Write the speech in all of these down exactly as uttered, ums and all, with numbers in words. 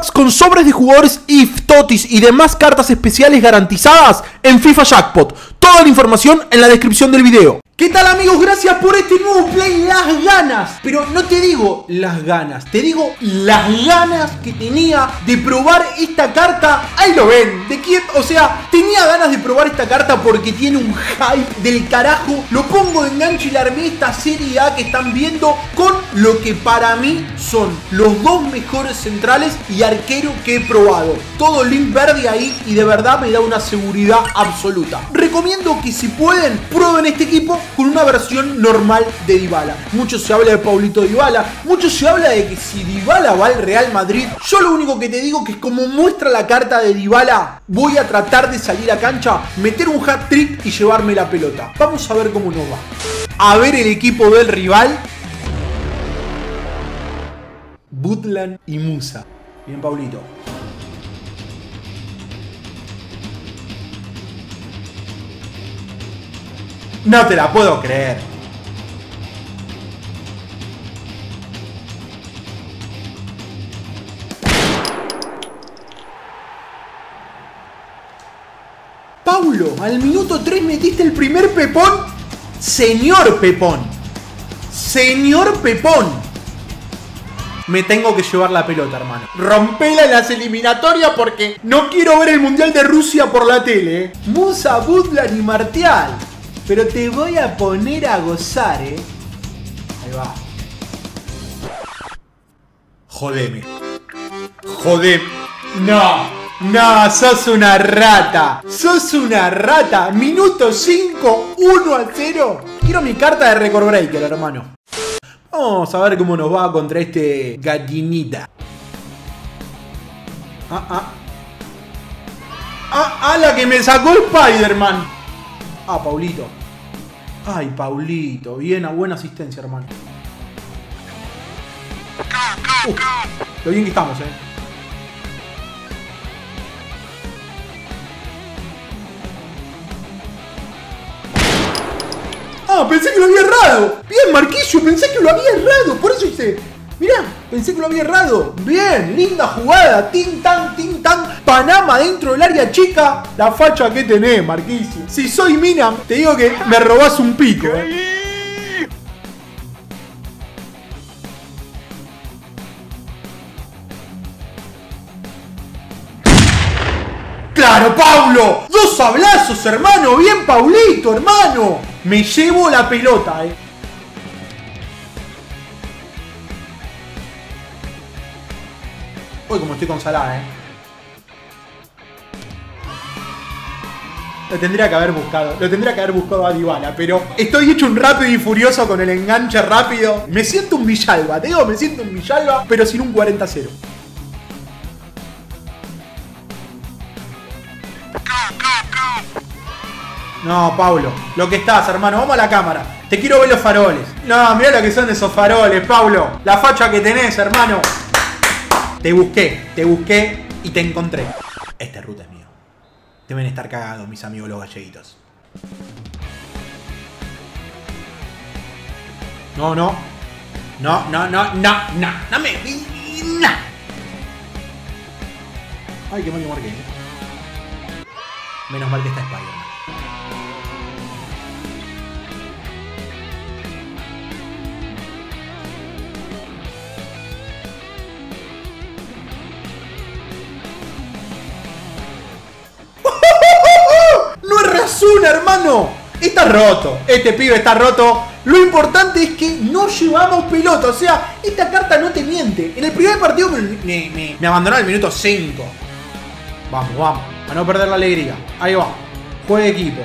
packs con sobres de jugadores I F, totis y demás cartas especiales garantizadas en FIFA Jackpot. Toda la información en la descripción del video. ¿Qué tal, amigos? Gracias por este nuevo play. Las ganas, pero no te digo las ganas, te digo las ganas que tenía de probar esta carta. Ahí lo ven, de quién, o sea, tenía ganas de probar esta carta porque tiene un hype del carajo. Lo pongo de enganche y la armé esta Serie A que están viendo con lo que para mí son los dos mejores centrales y arquero que he probado. Todo link verde ahí y de verdad me da una seguridad absoluta. Recomiendo que si pueden, prueben este equipo con una versión normal de Dybala. Mucho se habla de Paulito Dybala, mucho se habla de que si Dybala va al Real Madrid. Yo lo único que te digo que es como muestra la carta de Dybala, voy a tratar de salir a cancha, meter un hat-trick y llevarme la pelota. Vamos a ver cómo nos va. A ver el equipo del rival. Butland y Musa. Bien, Paulito. No te la puedo creer. Paulo, al minuto tres metiste el primer pepón. Señor Pepón. Señor Pepón. Me tengo que llevar la pelota, hermano. Rompela en las eliminatorias porque no quiero ver el Mundial de Rusia por la tele. ¿eh? Musa, Butland y Martial. Pero te voy a poner a gozar, eh. Ahí va. Jodeme. Jodeme. No. No, sos una rata. Sos una rata. Minuto cinco, uno a cero. Quiero mi carta de Record Breaker, hermano. Vamos a ver cómo nos va contra este gallinita. Ah, ah. Ah, ah, la que me sacó Spider-Man. Ah, Paulito. Ay, Paulito. Bien, a buena asistencia, hermano. Uh, lo bien que estamos, eh. Ah, pensé que lo había errado. Bien, Marquillo, pensé que lo había errado. Por eso hice... Mirá, pensé que lo había errado. Bien, linda jugada. Tin tan, tin tan. Panama dentro del área chica. La facha que tenés, Marquisio. Si soy mina, te digo que me robás un pico. ¿eh? ¡Claro, Paulo! ¡Dos sablazos, hermano! ¡Bien, Paulito, hermano! Me llevo la pelota, eh. Uy, como estoy con Salah, eh. Lo tendría que haber buscado. Lo tendría que haber buscado a Dybala. Pero estoy hecho un rápido y furioso con el enganche rápido. Me siento un Villalba. Te digo, me siento un Villalba, pero sin un cuarenta a cero. No, Paulo. Lo que estás, hermano. Vamos a la cámara. Te quiero ver los faroles. No, mirá lo que son esos faroles, Paulo. La facha que tenés, hermano. Te busqué, te busqué y te encontré. Esta ruta es mío. Deben estar cagados mis amigos los galleguitos. No, no. No, no, no, no, no. No me... No. Ay, qué mal que marqué. Menos mal que está Spider-Man. Hermano, está roto. Este pibe está roto. Lo importante es que no llevamos pelota. O sea, esta carta no te miente. En el primer partido me, me, me, me abandonó al minuto cinco. Vamos, vamos. A no perder la alegría. Ahí va. Juega de equipo.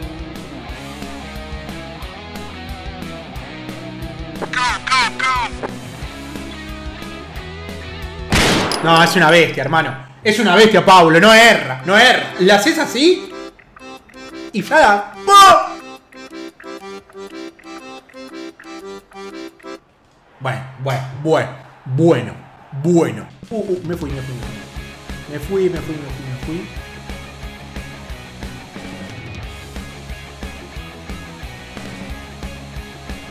No, es una bestia, hermano. Es una bestia, Paulo. No erra, no erra. ¿La haces así? Y ya. ¡Oh! Bueno, bueno, bueno, bueno, bueno. Uh, uh, me fui, me fui, me fui. Me fui, me fui, me fui, me fui.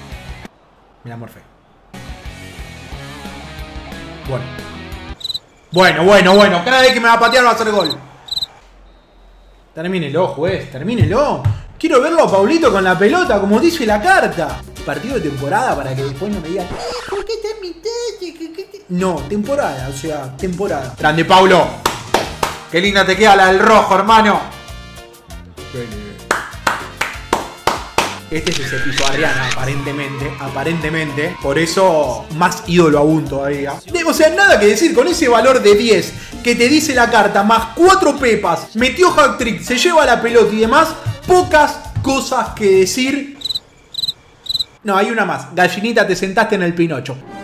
Me la morfé. Bueno. Bueno, bueno, bueno. Cada vez que me va a patear va a hacer gol. Termínelo, juez. Termínelo. Quiero verlo a Paulito con la pelota, como dice la carta. Partido de temporada para que después no me digan, ¿por qué está en mitad? No, temporada, o sea, temporada. Grande, Paulo. Qué linda te queda la del rojo, hermano. Este es el cepillo Arriana, aparentemente, aparentemente. Por eso, más ídolo aún todavía. O sea, nada que decir, con ese valor de diez que te dice la carta, más cuatro pepas, metió hat-trick, se lleva la pelota y demás, pocas cosas que decir. No, hay una más. Gallinita, te sentaste en el Pinocho.